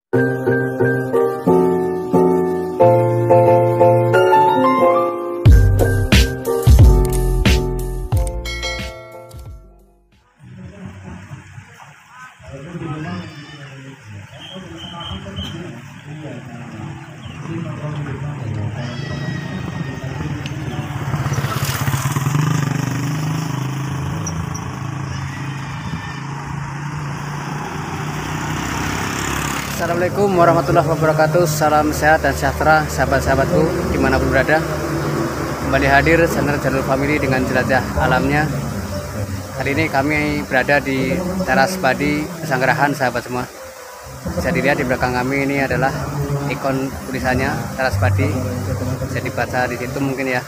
Assalamualaikum warahmatullahi wabarakatuh. Salam sehat dan sejahtera sahabat-sahabatku dimanapun berada. Kembali hadir channel Janur Family dengan jelajah alamnya. Hari ini kami berada di teras padi Pesanggerahan, sahabat semua. Bisa dilihat di belakang kami ini adalah ikon tulisannya teras padi. Bisa dibaca di situ mungkin ya.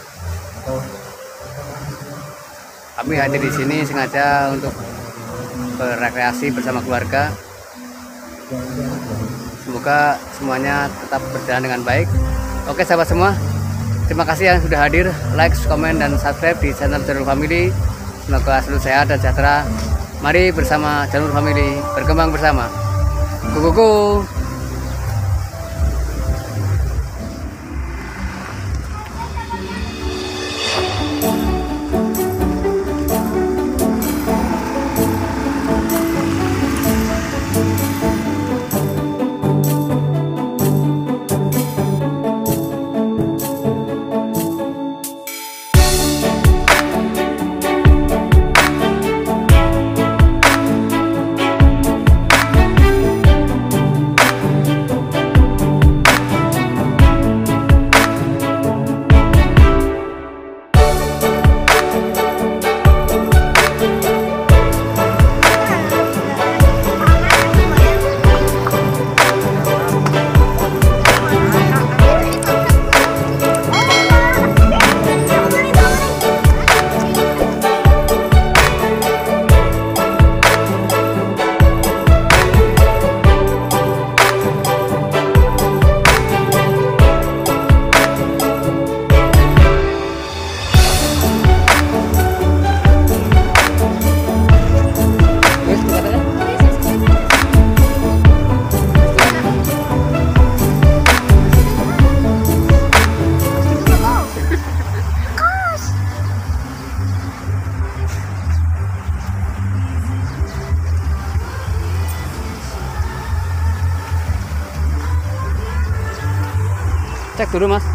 Kami hadir di sini sengaja untuk berrekreasi bersama keluarga. Semoga semuanya tetap berjalan dengan baik. Oke sahabat semua, terima kasih yang sudah hadir. Like, komen, dan subscribe di channel Janur Family. Semoga selalu sehat dan sejahtera. Mari bersama Janur Family berkembang bersama. Go. Cek dulu mas.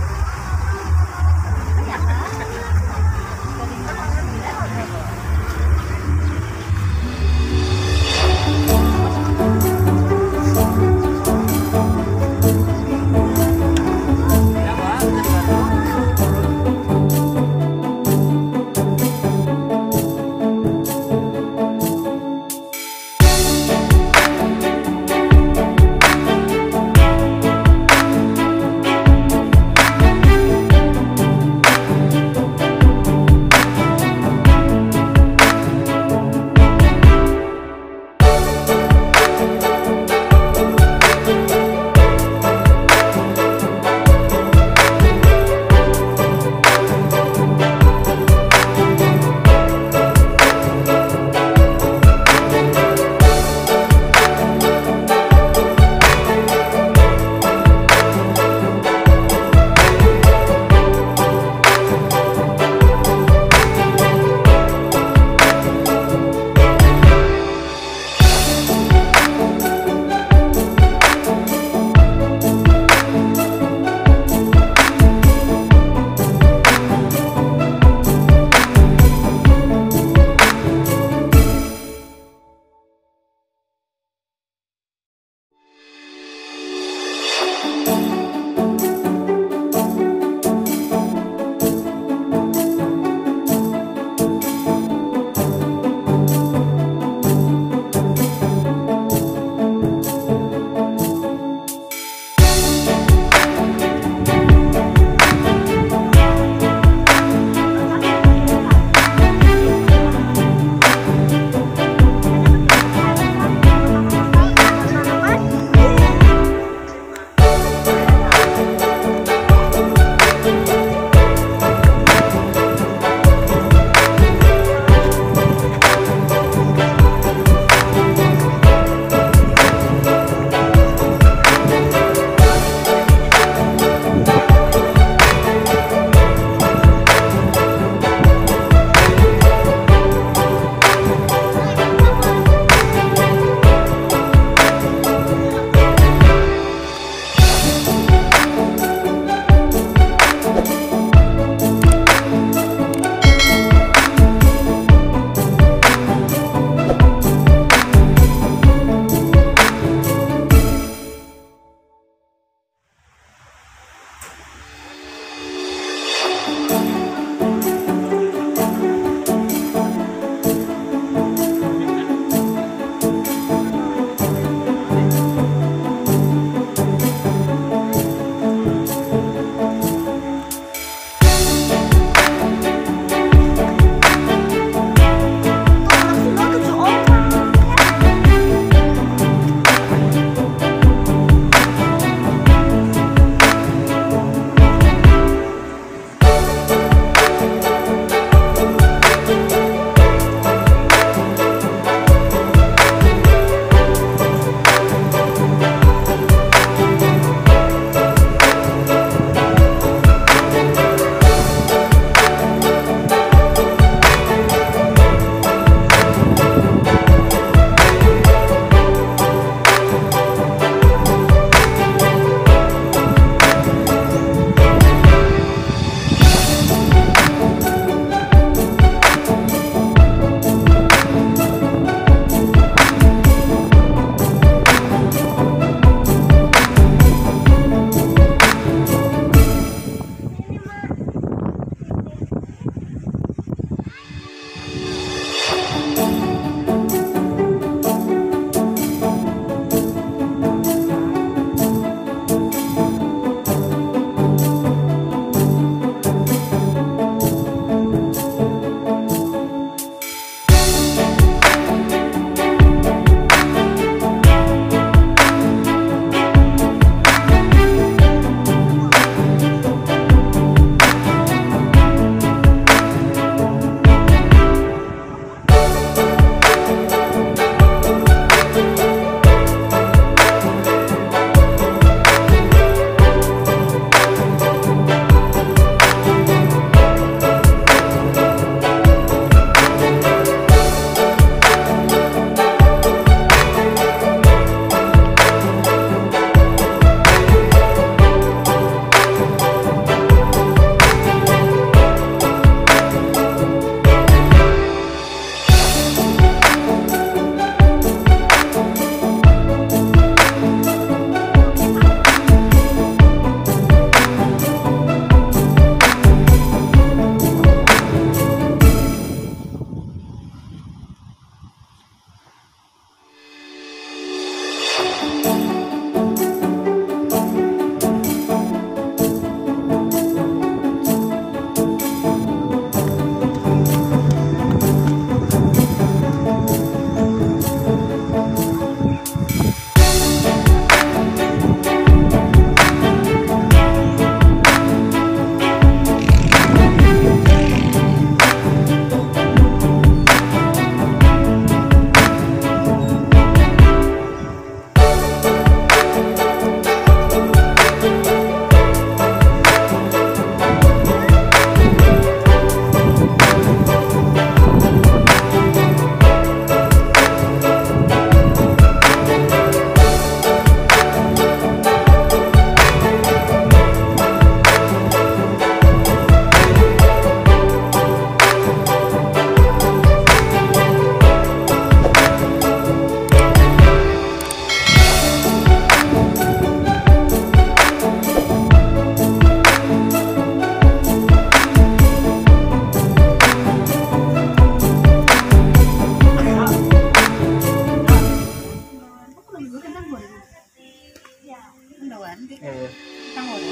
Anuan, Iya. Tangoran.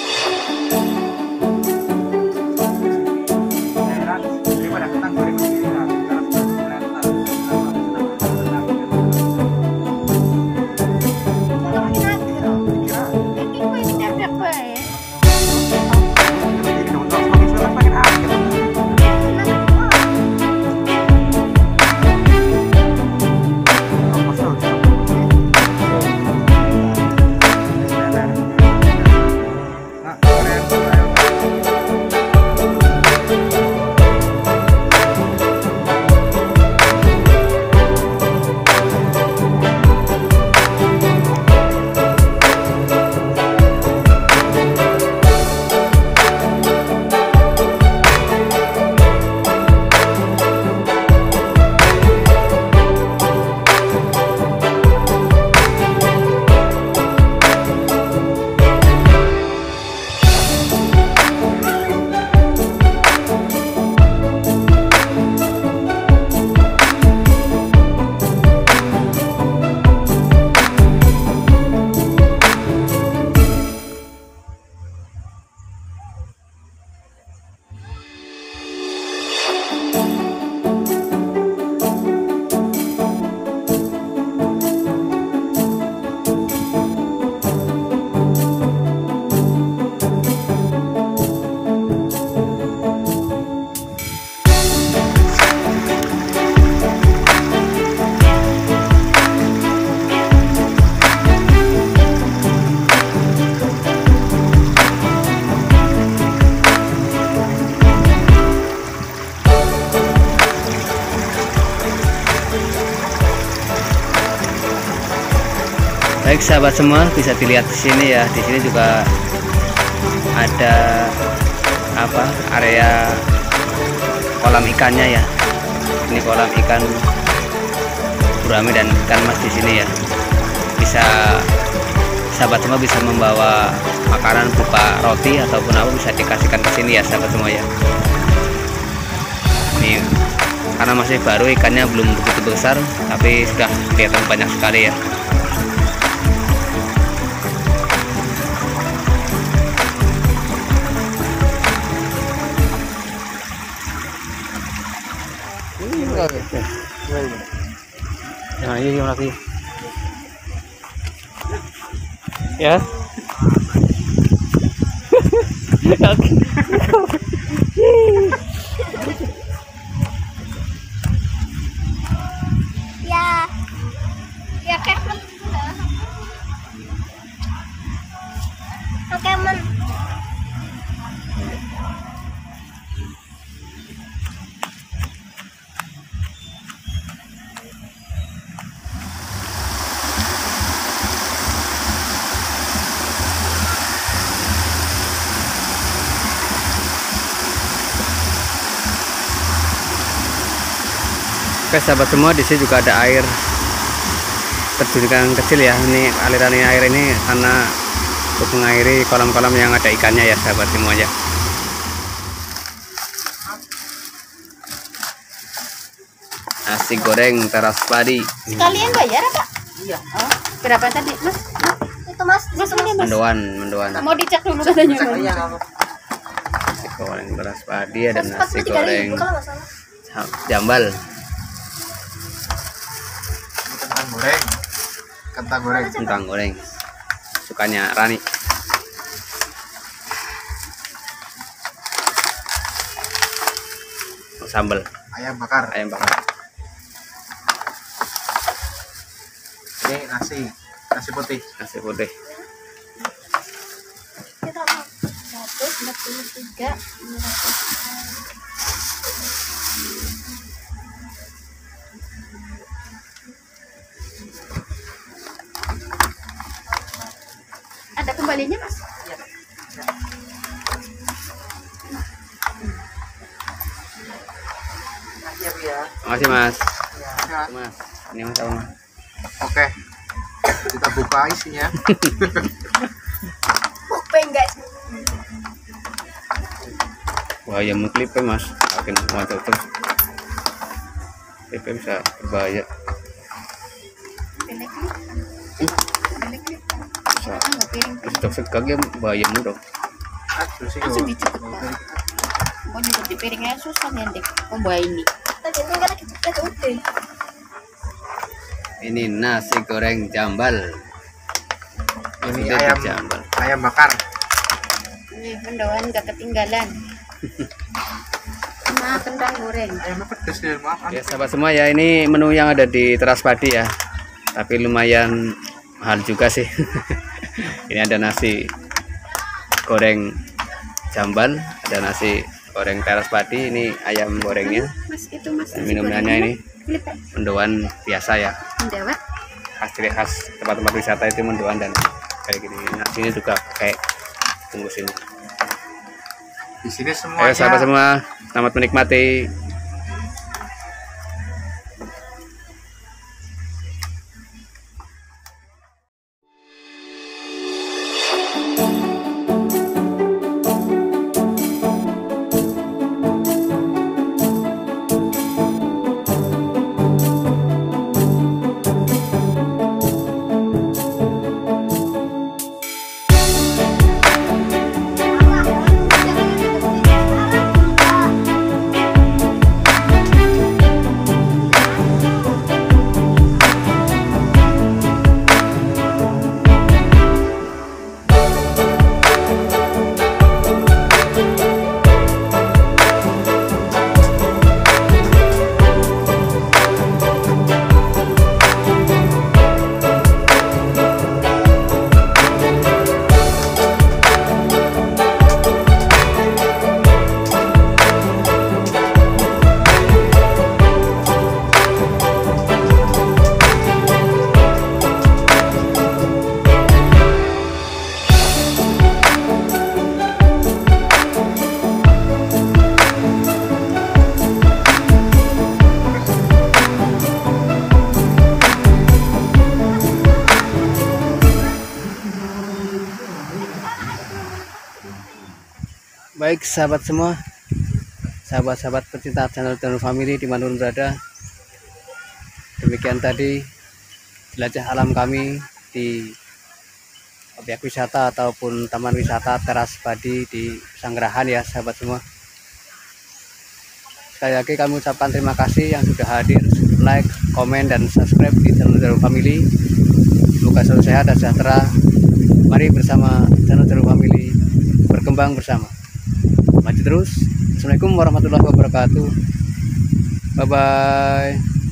Daripada kentang goreng sendiri lah. Baik sahabat semua, bisa dilihat di sini ya. Di sini juga ada apa? Area kolam ikannya ya. Ini kolam ikan gurame dan ikan mas di sini ya. Bisa sahabat semua bisa membawa makanan berupa roti ataupun apa bisa dikasihkan ke sini ya sahabat semua ya. Ini karena masih baru ikannya belum begitu besar, tapi sudah kelihatan banyak sekali ya. Nah, ini yang lagi. Ya. Ya. Ya kayak Pokemon. Oke sahabat semua, di sini juga ada air terjun kecil ya. Ini aliran air ini karena untuk mengairi kolam-kolam yang ada ikannya ya sahabat semua ya. Nasi goreng teras padi. Sekalian bayar apa? Iya. Oh, berapa tadi, Mas? Itu Mas, ini Mas. Mendoan. Mau dicek dulu katanya. Nasi goreng teras padi, ada nasi goreng jambal. Kentang goreng sukanya Rani. Sambal Ayam bakar. Ini nasi putih. Kita mau 143. Ada kembalinya Mas? Iya. Makasih Mas. Ya. Mas, ini Mas apa Mas? Oke. Kita buka isinya. Kuping guys. Wah ya klipnya Mas, makin mantap terus. Klipnya bisa berbahaya. Bisa piring. Stok segak ya bayam dong. Aduh sih. Langsung dicepet Pak. Mau nyebut di piringnya susah nih dek. Coba ini. Tadi itu kan kita udah. Ini nasi goreng jambal. Ini Sudah ayam dijambal. ayam bakar. Nih mendoan nggak ketinggalan. Sama kentang goreng. Ayamnya pedes deh, maaf. Ya sahabat semua ya, ini menu yang ada di Teras Padi ya. Tapi lumayan mahal juga sih. Ini ada nasi goreng jambal, ada nasi goreng Teras Padi, ini ayam gorengnya. Mas itu mas. Dan minumannya ini mendoan biasa ya. Mendawa. Ciri khas tempat-tempat wisata itu mendoan dan kayak gini. Nasinya juga kayak bungkus ini. Di sini semuanya. Ayo sahabat semua, selamat menikmati. Baik sahabat semua, sahabat-sahabat pecinta channel Danul Family dimanapun berada, demikian tadi jelajah alam kami di objek wisata ataupun taman wisata Teras Padi di Sanggerahan ya sahabat semua. Sekali lagi kami ucapkan terima kasih yang sudah hadir, like, komen, dan subscribe di channel Danul Family. Semoga selalu sehat dan sejahtera. Mari bersama channel Danul Family berkembang bersama. Maju terus. Assalamualaikum warahmatullahi wabarakatuh. Bye bye.